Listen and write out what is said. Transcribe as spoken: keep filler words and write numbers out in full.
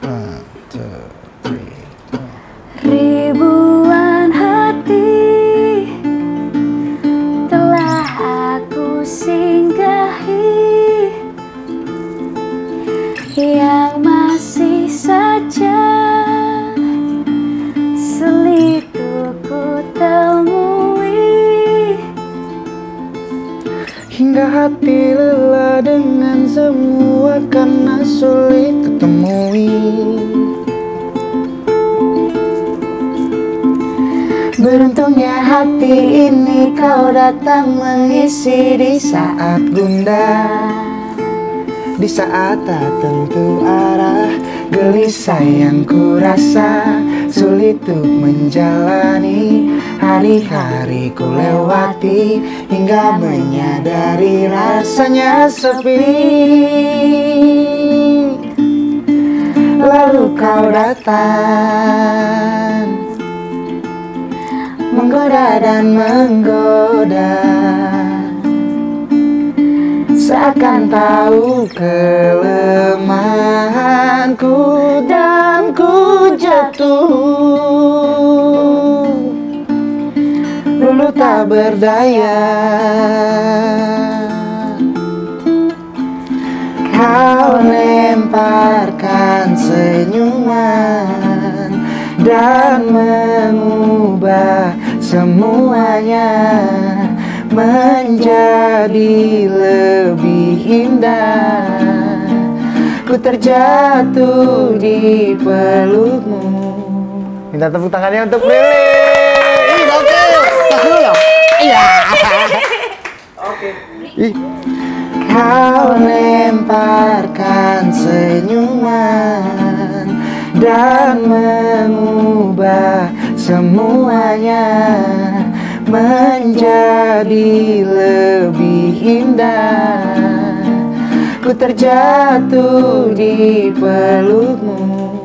One, two, three, four. Ribuan hati telah aku singgahi, yang masih saja sulit ku temui. Hingga hati lelah dengan semua karena sulit kutemui. Beruntungnya hati ini kau datang mengisi di saat gundah, Di saat tak tentu arah, gelisah yang ku rasa, sulit untuk menjalani. Hari-hari ku lewati hingga menyadari rasanya sepi. Lalu kau datang, menggoda dan menggoda, seakan tahu kelemahanku dan ku jatuh. Dulu tak berdaya, kau lemparkan senyuman dan mengubah semuanya menjadi lebih indah. Ku terjatuh di pelukmu. Minta tepuk tangannya untuk Prilly. Ih, oke. Tas dulu ya? Iya. Oke. Ih. Kau lemparkan senyuman dan mengubah semuanya menjadi lebih indah. Ku terjatuh di pelukmu.